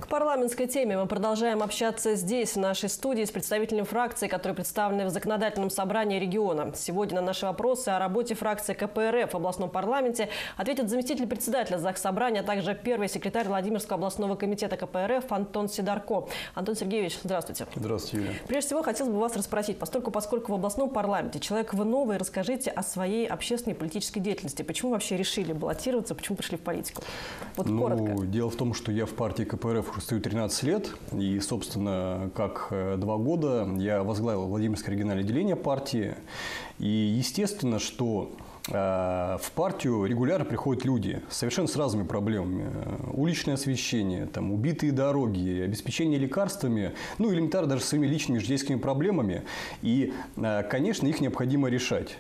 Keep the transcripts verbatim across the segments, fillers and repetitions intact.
К парламентской теме мы продолжаем общаться здесь, в нашей студии, с представителями фракции, которые представлены в законодательном собрании региона. Сегодня на наши вопросы о работе фракции ка пэ эр эф в областном парламенте ответит заместитель председателя Заксобрания, а также первый секретарь Владимирского областного комитета ка пэ эр эф Антон Сидорко. Антон Сергеевич, здравствуйте. Здравствуйте, Юлия. Прежде всего, хотелось бы вас расспросить, поскольку, поскольку в областном парламенте человек вы новый, расскажите о своей общественной и политической деятельности. Почему вообще решили баллотироваться, почему пришли в политику? Вот ну, коротко. Дело в том, что я в партии ка пэ эр эф стою тринадцать лет, и, собственно, как два года я возглавил Владимирское региональное отделение партии. И естественно, что в партию регулярно приходят люди совершенно с разными проблемами. Уличное освещение, там, убитые дороги, обеспечение лекарствами, ну, элементарно даже своими личными житейскими проблемами. И, конечно, их необходимо решать.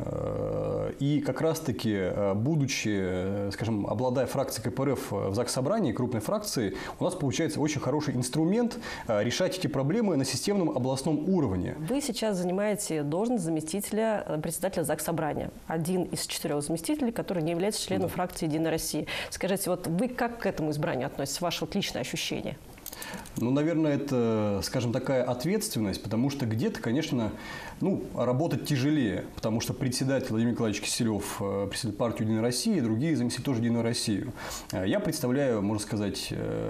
И как раз-таки, будучи, скажем, обладая фракцией ка пэ эр эф в Заксобрании, крупной фракции, у нас получается очень хороший инструмент решать эти проблемы на системном областном уровне. Вы сейчас занимаете должность заместителя председателя Заксобрания. Один из четырех заместителей, который не является членом да. фракции «Единая Россия». Скажите, вот вы как к этому избранию относитесь? Ваше вот личное ощущение? Ну, наверное, это, скажем, такая ответственность, потому что где-то, конечно, ну, работать тяжелее, потому что председатель Владимир Николаевич Киселев, председатель партии «Единая Россия», другие заместители тоже «Единую Россию». Я представляю, можно сказать,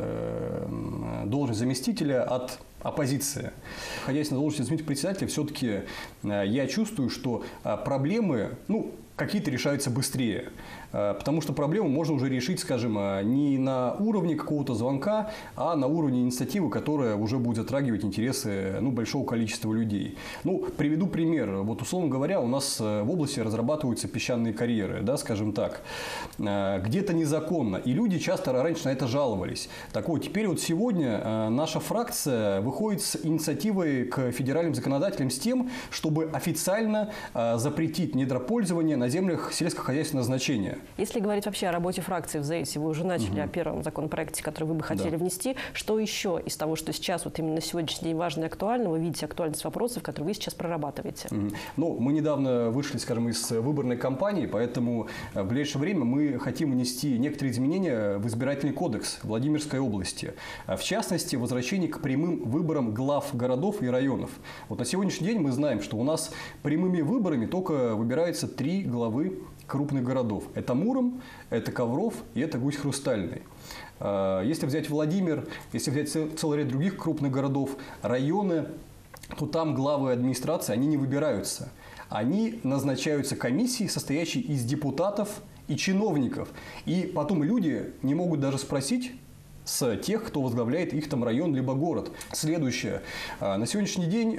должность заместителя от оппозиции. Находясь на должности заместителя председателя, все-таки я чувствую, что проблемы, ну, какие-то решаются быстрее. Потому что проблему можно уже решить, скажем, не на уровне какого-то звонка, а на уровне инициативы, которая уже будет затрагивать интересы ну, большого количества людей. Ну, приведу пример. Вот, условно говоря, у нас в области разрабатываются песчаные карьеры, да, скажем так, где-то незаконно. И люди часто раньше на это жаловались. Так вот, теперь вот сегодня наша фракция выходит с инициативой к федеральным законодателям с тем, чтобы официально запретить недропользование на землях сельскохозяйственного значения. Если говорить вообще о работе фракции в ЗАИСе, вы уже начали угу. о первом законопроекте, который вы бы хотели да. внести. Что еще из того, что сейчас, вот именно на сегодняшний день важно и актуально, вы видите актуальность вопросов, которые вы сейчас прорабатываете? Угу. Ну, мы недавно вышли, скажем, из выборной кампании, поэтому в ближайшее время мы хотим внести некоторые изменения в избирательный кодекс Владимирской области. В частности, возвращение к прямым выборам глав городов и районов. Вот на сегодняшний день мы знаем, что у нас прямыми выборами только выбираются три главы крупных городов. Это Муром, это Ковров и это Гусь Хрустальный. Если взять Владимир, если взять целый ряд других крупных городов, районы, то там главы администрации, они не выбираются. Они назначаются комиссией, состоящей из депутатов и чиновников. И потом люди не могут даже спросить с тех, кто возглавляет их там район либо город. Следующее. На сегодняшний день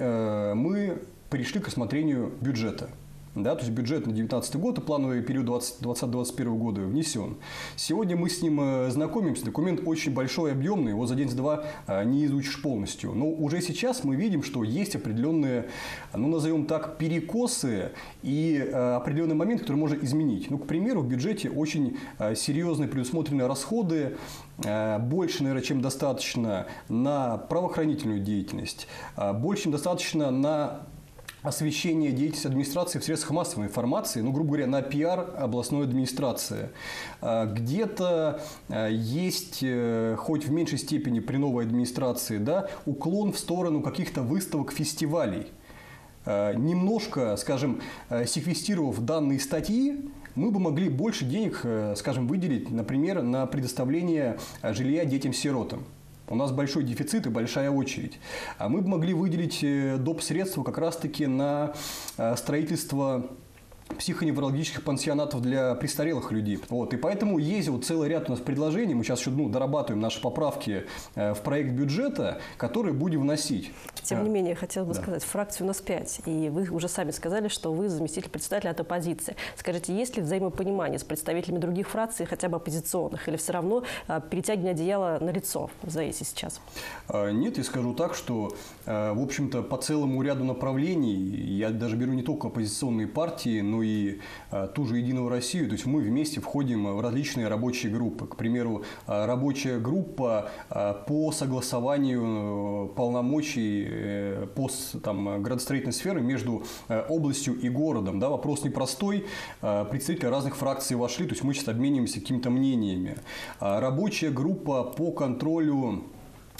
мы пришли к рассмотрению бюджета. Да, то есть бюджет на две тысячи девятнадцатый год и плановый период двадцать двадцать первого года внесен. Сегодня мы с ним знакомимся. Документ очень большой и объемный, его за день-два не изучишь полностью. Но уже сейчас мы видим, что есть определенные, ну, назовем так, перекосы и определенные моменты, которые можно изменить. Ну, к примеру, в бюджете очень серьезные предусмотрены расходы, больше, наверное, чем достаточно на правоохранительную деятельность, больше, чем достаточно на освещение деятельности администрации в средствах массовой информации, ну, грубо говоря, на пиар областной администрации. Где-то есть, хоть в меньшей степени при новой администрации, да, уклон в сторону каких-то выставок, фестивалей. Немножко, скажем, секвестировав данные статьи, мы бы могли больше денег, скажем, выделить, например, на предоставление жилья детям-сиротам. У нас большой дефицит и большая очередь. А мы бы могли выделить доп. Средства как раз-таки на строительство психоневрологических пансионатов для престарелых людей. Вот. И поэтому есть вот целый ряд у нас предложений. Мы сейчас еще ну, дорабатываем наши поправки в проект бюджета, которые будем вносить. Тем не менее, хотела бы да. сказать, фракции у нас пять. И вы уже сами сказали, что вы заместитель председателя от оппозиции. Скажите, есть ли взаимопонимание с представителями других фракций, хотя бы оппозиционных? Или все равно перетягивание одеяла на лицо в ЗАИСе сейчас? Нет, я скажу так, что, в общем-то, по целому ряду направлений, я даже беру не только оппозиционные партии, но и ту же «Единую Россию», то есть мы вместе входим в различные рабочие группы. К примеру, рабочая группа по согласованию полномочий по там, градостроительной сфере между областью и городом. Да, вопрос непростой. Представители разных фракций вошли, то есть мы сейчас обмениваемся какими-то мнениями. Рабочая группа по контролю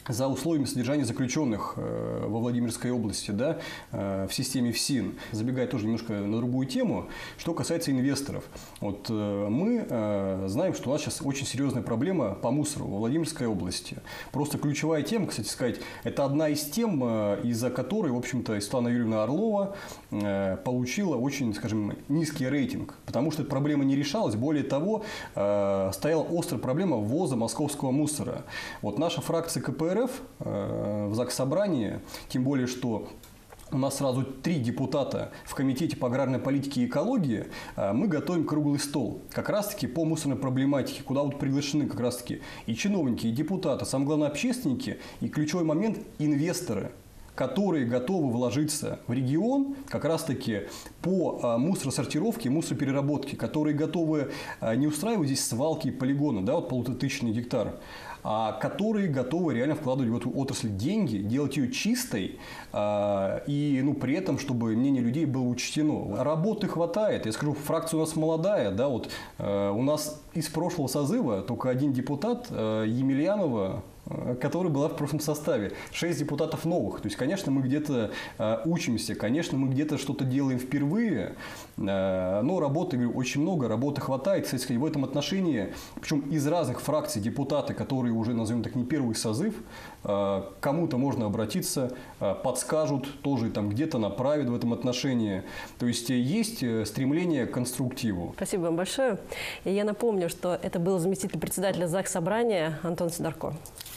за условиями содержания заключенных э, во Владимирской области, да, э, в системе ФСИН. Забегая тоже немножко на другую тему, что касается инвесторов. Вот, э, мы э, знаем, что у нас сейчас очень серьезная проблема по мусору во Владимирской области. Просто ключевая тема, кстати сказать, это одна из тем, э, из-за которой, в общем-то, Светлана Юрьевна Орлова э, получила очень, скажем, низкий рейтинг. Потому что эта проблема не решалась. Более того, э, стояла острая проблема ввоза московского мусора. Вот наша фракция ка пэ эр эф в Заксобрании, тем более, что у нас сразу три депутата в Комитете по аграрной политике и экологии, мы готовим круглый стол как раз-таки по мусорной проблематике, куда вот приглашены как раз-таки и чиновники, и депутаты, самое главное общественники, и ключевой момент – инвесторы, которые готовы вложиться в регион как раз-таки по мусоросортировке и мусоропереработке, которые готовы не устраивать здесь свалки и полигоны, да, вот полуторатысячный гектар, а которые готовы реально вкладывать в эту отрасль деньги, делать ее чистой, и ну, при этом, чтобы мнение людей было учтено. Работы хватает. Я скажу, фракция у нас молодая. Да, вот, у нас из прошлого созыва только один депутат, Емельянова, которая была в прошлом составе. Шесть депутатов новых. То есть, конечно, мы где-то э, учимся, конечно, мы где-то что-то делаем впервые, э, но работы, говорю, очень много, работы хватает. Кстати, в этом отношении, причем из разных фракций депутаты, которые уже, назовем так, не первый созыв, э, кому-то можно обратиться, э, подскажут, тоже там где-то направят в этом отношении. То есть, есть стремление к конструктиву. Спасибо вам большое. И я напомню, что это был заместитель председателя Заксобрания Антон Сидорко.